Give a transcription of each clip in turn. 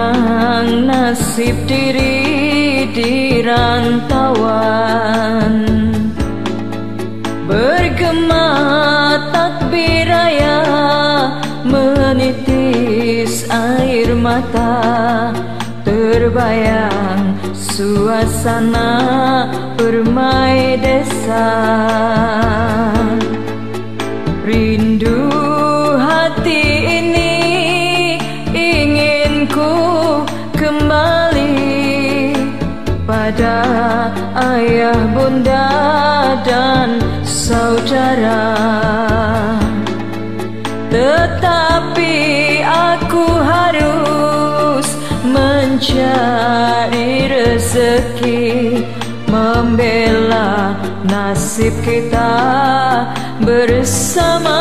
memang nasib diri di rantauan. Bergema takbir raya, menitis air mata, terbayang suasana permai desa. Rindu hati ini ingin ku kembali pada ayah, bunda dan saudara. Tetapi aku harus mencari rezeki, membela nasib kita bersama.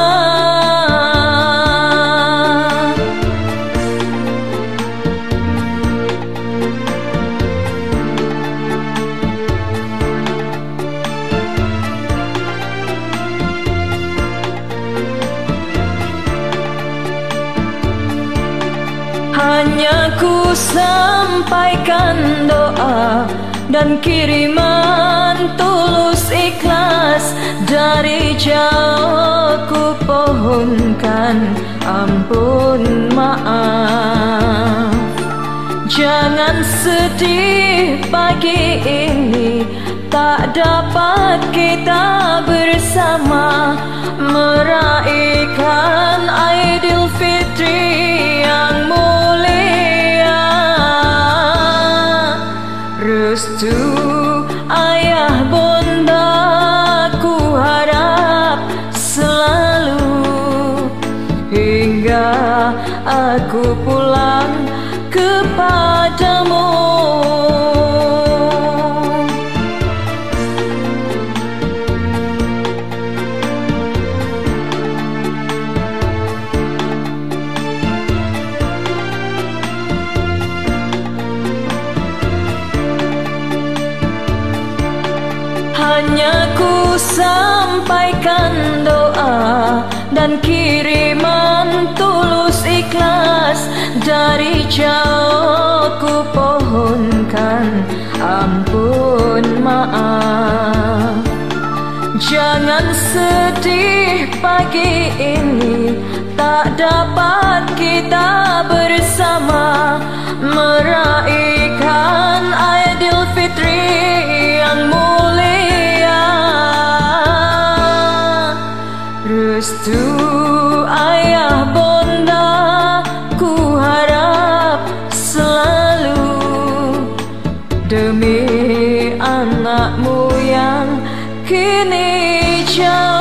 Hanya ku sampaikan doa dan kiriman tulus ikhlas, dari jauh ku pohonkan ampun maaf. Jangan sedih pagi ini tak dapat kita bersama meraihkan Aidilfitri yang mulia. Restu ayah bunda ku harap selalu hingga aku pulang kepadamu. Hanya ku sampaikan doa dan kiriman tulus ikhlas, dari jauh ku pohonkan ampun maaf. Jangan sedih pagi ini tak dapat kita bersama meraihkan Aidilfitri yang mulia. Restu ayah bunda ku harap selalu demi anakmu yang kini jauh.